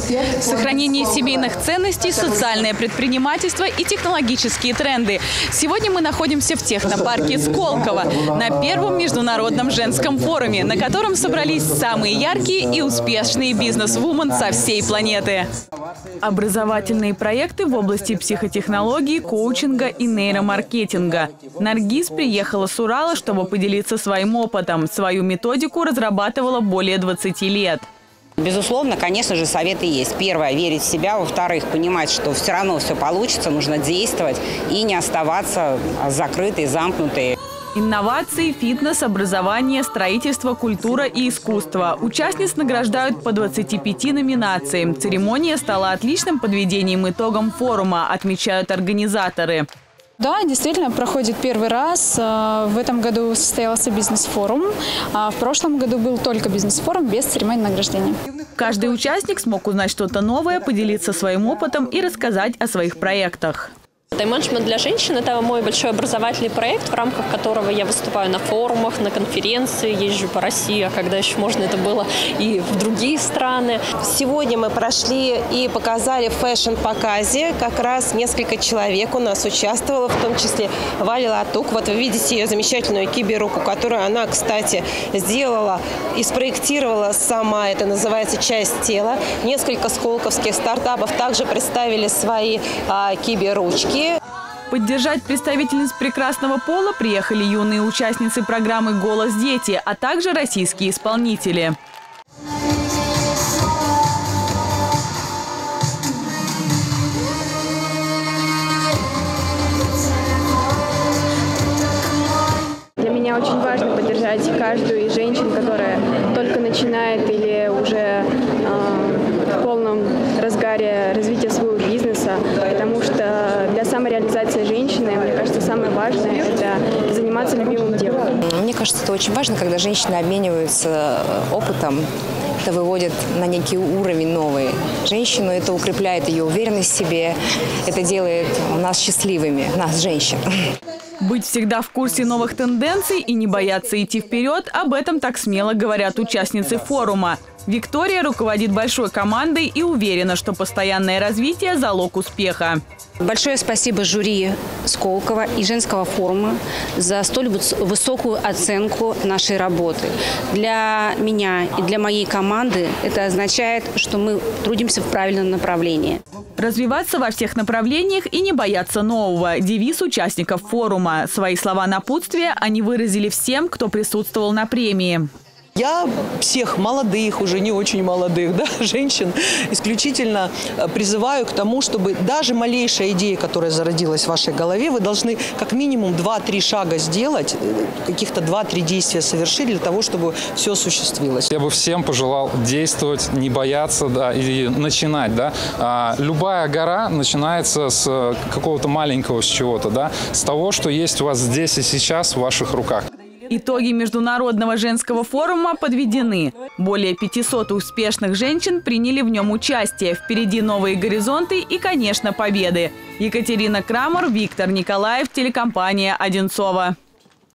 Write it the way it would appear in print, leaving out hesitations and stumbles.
Сохранение семейных ценностей, социальное предпринимательство и технологические тренды. Сегодня мы находимся в технопарке Сколково на первом международном женском форуме, на котором собрались самые яркие и успешные бизнес-вумен со всей планеты. Образовательные проекты в области психотехнологий, коучинга и нейромаркетинга. Наргиз приехала с Урала, чтобы поделиться своим опытом. Свою методику разрабатывала более 20 лет. Безусловно, конечно же, советы есть. Первое – верить в себя. Во-вторых, понимать, что все равно все получится, нужно действовать и не оставаться закрытой, замкнутой. Инновации, фитнес, образование, строительство, культура и искусство. Участниц награждают по 25 номинациям. Церемония стала отличным подведением итогам форума, отмечают организаторы. Да, действительно, проходит первый раз. В этом году состоялся бизнес-форум. В прошлом году был только бизнес-форум без церемонии награждения. Каждый участник смог узнать что-то новое, поделиться своим опытом и рассказать о своих проектах. Тайм-менеджмент для женщин – это мой большой образовательный проект, в рамках которого я выступаю на форумах, на конференции, езжу по России, а когда еще можно это было и в другие страны. Сегодня мы прошли и показали в фэшн-показе. Как раз несколько человек у нас участвовало, в том числе Валя Латук. Вот вы видите ее замечательную киберруку, которую она, кстати, сделала и спроектировала сама. Это называется «Часть тела». Несколько сколковских стартапов также представили свои киберручки. Поддержать представительниц прекрасного пола приехали юные участницы программы «Голос дети», а также российские исполнители. Для меня очень важно поддержать каждую из женщин, которая только начинает или уже в полном разгаре развития своего бизнеса, потому что для самореализации женщины, мне кажется, самое важное – это заниматься любимым делом. Мне кажется, это очень важно, когда женщины обмениваются опытом. Это выводит на некий уровень новый женщину, это укрепляет ее уверенность в себе, это делает нас счастливыми, нас, женщин. Быть всегда в курсе новых тенденций и не бояться идти вперед – об этом так смело говорят участницы форума. Виктория руководит большой командой и уверена, что постоянное развитие – залог успеха. Большое спасибо жюри Сколково и женского форума за столь высокую оценку нашей работы. Для меня и для моей команды это означает, что мы трудимся в правильном направлении. Развиваться во всех направлениях и не бояться нового – девиз участников форума. Свои слова напутствия они выразили всем, кто присутствовал на премии. Я всех молодых, уже не очень молодых, женщин исключительно призываю к тому, чтобы даже малейшая идея, которая зародилась в вашей голове, вы должны как минимум 2-3 шага сделать, каких-то 2-3 действия совершить для того, чтобы все осуществилось. Я бы всем пожелал действовать, не бояться, и начинать. Любая гора начинается с какого-то маленького с чего-то, с того, что есть у вас здесь и сейчас в ваших руках. Итоги Международного женского форума подведены. Более 500 успешных женщин приняли в нем участие. Впереди новые горизонты и, конечно, победы. Екатерина Крамер, Виктор Николаев, телекомпания «Одинцово».